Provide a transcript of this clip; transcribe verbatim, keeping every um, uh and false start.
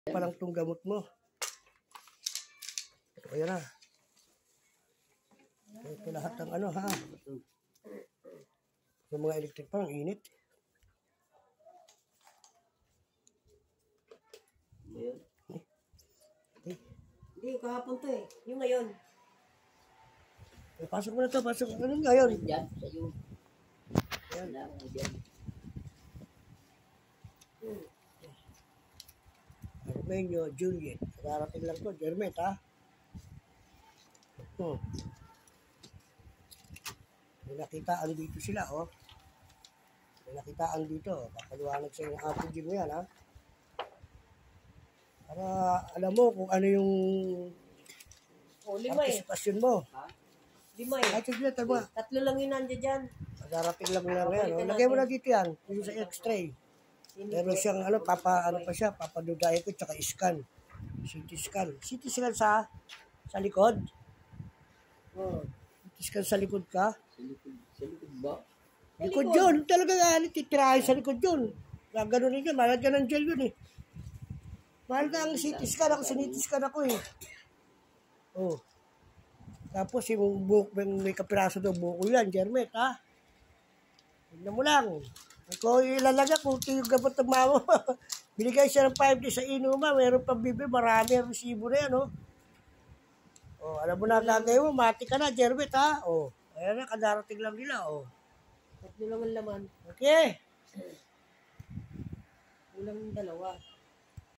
Palang tong gamot mo. Ayan na. Ito lahat ng ano ha. Yung mga electric pa, ang init. Ngayon? Eh. Hindi, kahapon to eh. Yung ngayon. Eh, pasok mo na to, pasok. Ano ngayon? Diyan, sa iyo. Ayan. Wala ko dyan. Hmm. Armenio, Juliet. Darating lang to, Jermet ha. Hmm. May nakitaan dito sila, oh. May nakitaan dito. Papaliwanag sa yung ating mo yan, ha. Para alam mo kung ano yung O, lima eh. participation mo. Ha? Lima eh. Ay, sige, tama. Tatlo lang yun nandiyan dyan. Darating lang lang yan. Oh. Lagay mo na dito yan. Yung sa x-ray. Meron siyang, ano, papa, ano pa siya, papadudayo ko, tsaka scan. C T scan. C T scan sa, sa likod. Oh. C T scan sa likod ka. Sa likod, sa likod ba? Likod yun. Talaga nga, titirahin sa likod yun. Gano'n rin yun. Mahal ka ng gel yun eh. Mahal ka ang C T scan. Ako, sinitis scan ako eh. Oh. Tapos yung buhok, may kapiraso daw buhok yan, Jermet, ha? Tignan mo lang. Kung ilalaga, kung yung gamot ng mama, binigay siya ng five days sa inuma, mayroon pang bibi, marami ang resibo na yan, oh. Oh, alam mo na gagawin mo, mati ka na, Jermet, ha? Oh, ayan na, kadarating lang nila, oh. Tatlo lang ang laman. Okay. Kulang dalawa.